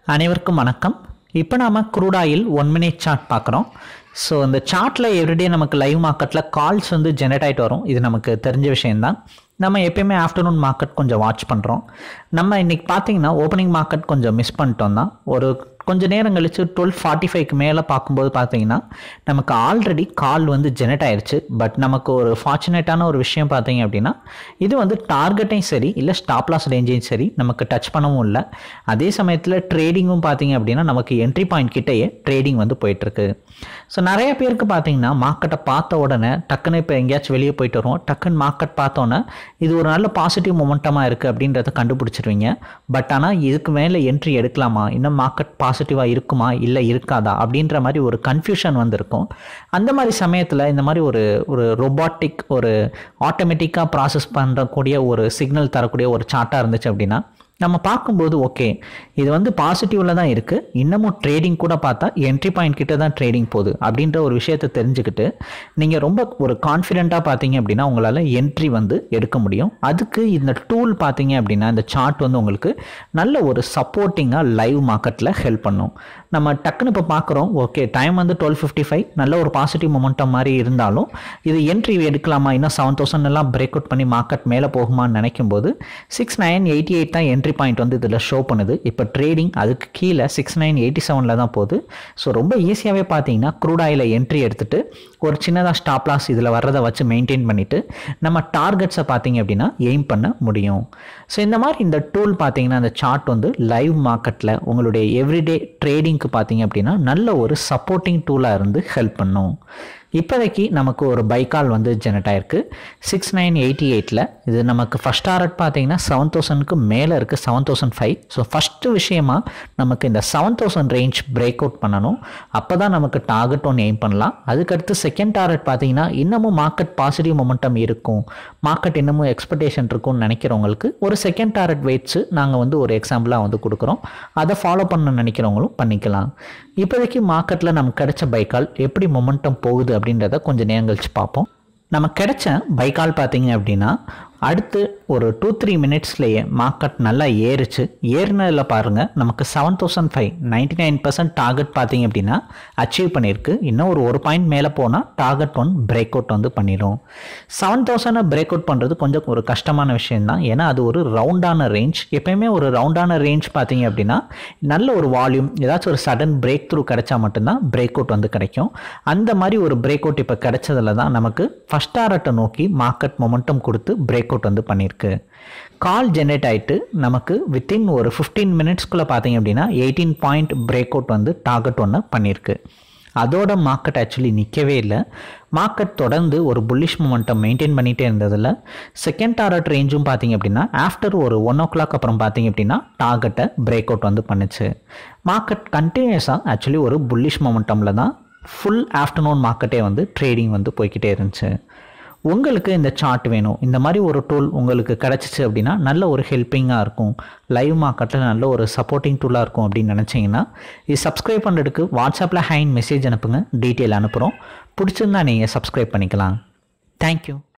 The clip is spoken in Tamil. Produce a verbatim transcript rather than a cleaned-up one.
அனைவருக்கும் வணக்கம். இப்போ நாம crude oil one minute chart பார்க்குறோம். ஸோ இந்த சார்ட்டில் எவ்ரிடே நமக்கு லைவ் மார்க்கெட்டில் கால்ஸ் வந்து ஜெனரேட் ஆகிட்டு வரும். இது நமக்கு தெரிஞ்ச விஷயம்தான். நம்ம எப்பயுமே ஆஃப்டர்நூன் மார்க்கெட் கொஞ்சம் வாட்ச் பண்ணுறோம். நம்ம இன்றைக்கி பார்த்தீங்கன்னா ஓப்பனிங் மார்க்கெட் கொஞ்சம் மிஸ் பண்ணிட்டோம் தான். ஒரு கொஞ்சம் நேரம் கழித்து டுவெல் ஃபார்ட்டி ஃபைவ்க்கு மேலே பார்க்கும்போது பார்த்தீங்கன்னா நமக்கு ஆல்ரெடி கால் வந்து ஜெனரேட் ஆயிடுச்சு. பட் நமக்கு ஒரு ஃபார்ச்சுனேட்டான ஒரு விஷயம் பார்த்தீங்க அப்படின்னா இது வந்து டார்கெட்டையும் சரி இல்லை ஸ்டாப் லாஸ் ரேஞ்சையும் சரி நமக்கு டச் பண்ணவும் இல்லை. அதே சமயத்தில் ட்ரேடிங்கும் பார்த்தீங்க அப்படின்னா நமக்கு என்ட்ரி பாயிண்ட் கிட்டேயே ட்ரேடிங் வந்து போயிட்டுருக்கு. ஸோ நிறைய பேருக்கு பார்த்தீங்கன்னா மார்க்கெட்டை பார்த்த உடனே டக்குன்னு இப்போ எங்கேயாச்சும் வெளியே போயிட்டு வரும், டக்குன்னு மார்க்கெட் பார்த்தோன்னே இது ஒரு நல்ல பாசிட்டிவ் மொமெண்டமாக இருக்குது அப்படின்றத கண்டுபிடிச்சிருவீங்க. பட் ஆனால் இதுக்கு மேலே என்ட்ரி எடுக்கலாமா, இன்னும் மார்க்கெட் பாசிட்டிவாக இருக்குமா இல்லை இருக்காதா அப்படின்ற மாதிரி ஒரு கன்ஃபியூஷன் வந்திருக்கும். அந்த மாதிரி சமயத்தில் இந்த மாதிரி ஒரு ஒரு ரொபாட்டிக் ஒரு ஆட்டோமேட்டிக்காக ப்ராசஸ் பண்ணுறக்கூடிய ஒரு சிக்னல் தரக்கூடிய ஒரு சார்ட்டாக இருந்துச்சு அப்படின்னா நம்ம பார்க்கும்போது ஓகே இது வந்து பாசிட்டிவில் தான் இருக்குது, இன்னமும் ட்ரேடிங் கூட பார்த்தா என்ட்ரி பாயிண்ட் கிட்ட தான் ட்ரேடிங் போகுது அப்படின்ற ஒரு விஷயத்தை தெரிஞ்சுக்கிட்டு நீங்கள் ரொம்ப ஒரு கான்ஃபிடென்ட்டாக பார்த்தீங்க அப்படின்னா உங்களால் என்ட்ரி வந்து எடுக்க முடியும். அதுக்கு இந்த டூல் பார்த்தீங்க அப்படின்னா இந்த சார்ட் வந்து உங்களுக்கு நல்ல ஒரு சப்போர்ட்டிங்காக லைவ் மார்க்கெட்டில் ஹெல்ப் பண்ணும். நம்ம டக்குன்னு இப்போ பார்க்குறோம் ஓகே டைம் வந்து டுவெல் ஃபிஃப்டி ஃபைவ் நல்ல ஒரு பாசிட்டிவ் மொமெண்டம் மாதிரி இருந்தாலும் இது என்ட்ரி எடுக்கலாமா, இன்னும் செவன் தௌசண்ட் எல்லாம் பிரேக் அவுட் பண்ணி மார்க்கெட் மேலே போகுமான்னு நினைக்கும் போது சிக்ஸ் நைன் எயிட்டி எயிட் தான் என்ட்ரி பாயிண்ட் வந்து இதில் ஷோ பண்ணுது. இப்போ ட்ரேடிங் அதுக்கு கீழே சிக்ஸ் நைன் எயிட்டி செவனில் தான் போகுது. ஸோ ரொம்ப ஈஸியாகவே பார்த்தீங்கன்னா க்ரூட் ஆயிலை என்ட்ரி எடுத்துகிட்டு ஒரு சின்னதாக ஸ்டாப் லாஸ் இதில் வர்றதை வச்சு மெயின்டைன் பண்ணிவிட்டு நம்ம டார்கெட்ஸை பார்த்தீங்க அப்படின்னா எய்ம் பண்ண முடியும். ஸோ இந்த மாதிரி இந்த டூல் பார்த்தீங்கன்னா அந்த சார்ட் வந்து லைவ் மார்க்கெட்டில் உங்களுடைய எவ்ரிடே ட்ரேடிங்க்கு பார்த்தீங்க அப்படின்னா நல்ல ஒரு சப்போர்ட்டிங் டூலாக இருந்து ஹெல்ப் பண்ணும். இப்போதைக்கு நமக்கு ஒரு பைக்கால் வந்து ஜெனரேட் ஆயிருக்கு சிக்ஸ் நைன் எயிட்டி எயிட்டில். இது நமக்கு ஃபஸ்ட் டாரட் பார்த்தீங்கன்னா செவன் தௌசண்ட்க்கு மேலே இருக்குது, seven thousand five. So first விஷயமா நமக்கு இந்த seven thousand range break out பண்ணணும். அப்போ தான் நமக்கு டார்கெட் ஒன்று எய்ம் பண்ணலாம். அதுக்கடுத்து செகண்ட் டாரட் பார்த்தீங்கன்னா இன்னமும் மார்க்கெட் பாசிட்டிவ் மொமெண்டம் இருக்கும், மார்க்கெட் இன்னமும் எக்ஸ்பெக்டேஷன் இருக்கும்னு நினைக்கிறவங்களுக்கு ஒரு செகண்ட் டாரட் வெயிட்ஸு நாங்கள் வந்து ஒரு எக்ஸாம்பிளாக வந்து கொடுக்குறோம். அதை ஃபாலோ பண்ண நினைக்கிறவங்களும் பண்ணிக்கலாம். இப்போதைக்கு மார்க்கெட்டில் நமக்கு கிடைச்ச பைக்கால் எப்படி மொமெண்டம் போகுது அப்படின்றத கொஞ்சம் நேரம் கழிச்சு பார்ப்போம். நமக்கு கிடைச்ச பைக்கால் பார்த்தீங்க அப்படின்னா அடுத்து ஒரு டூ த்ரீ மினிட்ஸ்லேயே மார்க்கெட் நல்லா ஏறிச்சு. ஏறினதில் பாருங்கள் நமக்கு seven thousand five ninety nine percent target பார்த்தீங்க அப்படின்னா அச்சீவ் பண்ணியிருக்கு. இன்னும் ஒரு ஒரு பாயிண்ட் மேலே போனால் டார்கெட் ஒன் பிரேக் அவுட் வந்து பண்ணிடும். செவன் தௌசண்டை பிரேக் அவுட் பண்ணுறது கொஞ்சம் ஒரு கஷ்டமான விஷயம்தான். ஏன்னா அது ஒரு ரவுண்டான ரேஞ்ச். எப்பயுமே ஒரு ரவுண்டான ரேஞ்ச் பார்த்தீங்க அப்படின்னா நல்ல ஒரு வால்யூம் ஏதாச்சும் ஒரு சடன் பிரேக் த்ரூ கிடைச்சா மட்டும்தான் பிரேக் அவுட் வந்து கிடைக்கும். அந்த மாதிரி ஒரு பிரேக் அவுட் இப்போ கிடைச்சதில் தான் நமக்கு ஃபஸ்ட் டாரட்டை நோக்கி மார்க்கெட் மொமெண்டம் கொடுத்து பிரேக் அவுட் வந்து பண்ணியிருக்கு. கால் ஜெனரேட் ஆகிட்டு நமக்கு வித்தின் ஒரு ஃபிஃப்டீன் மினிட்ஸ்குள்ளே பார்த்தீங்க அப்படின்னா எயிட்டீன் பாயிண்ட் பிரேக் அவுட் வந்து டார்கெட் ஒன்று பண்ணியிருக்கு. அதோட மார்க்கெட் ஆக்சுவலி நிற்கவே இல்லை. மார்க்கெட் தொடர்ந்து ஒரு புல்லிஷ் மொமெண்டம் மெயின்டைன் பண்ணிகிட்டே இருந்ததில் செகண்ட் டாரட் ரேஞ்சும் பார்த்தீங்க அப்படின்னா ஆஃப்டர் ஒரு ஒன் ஓ கிளாக் அப்புறம் பார்த்தீங்க அப்படின்னா டார்கெட்டை பிரேக் அவுட் வந்து பண்ணுச்சு. மார்க்கெட் கண்டினியூஸாக ஆக்சுவலி ஒரு புல்லிஷ் மொமெண்டமில் தான் ஃபுல் ஆஃப்டர்நூன் மார்க்கெட்டே வந்து ட்ரேடிங் வந்து போய்கிட்டே இருந்துச்சு. உங்களுக்கு இந்த சார்ட் வேணும், இந்த மாதிரி ஒரு டூல் உங்களுக்கு கிடச்சிச்சு அப்படின்னா நல்ல ஒரு ஹெல்ப்பிங்காக இருக்கும், லைவ் மார்க்கெட்டில் நல்ல ஒரு சப்போர்ட்டிங் டூலாக இருக்கும் அப்படின்னு நினச்சிங்கன்னா இது சப்ஸ்கிரைப் பண்ணுறதுக்கு வாட்ஸ்அப்பில் ஹைன் மெசேஜ் அனுப்புங்க, டீட்டெயில் அனுப்புகிறோம். பிடிச்சிருந்தா நீங்கள் சப்ஸ்கிரைப் பண்ணிக்கலாம். தேங்க்யூ.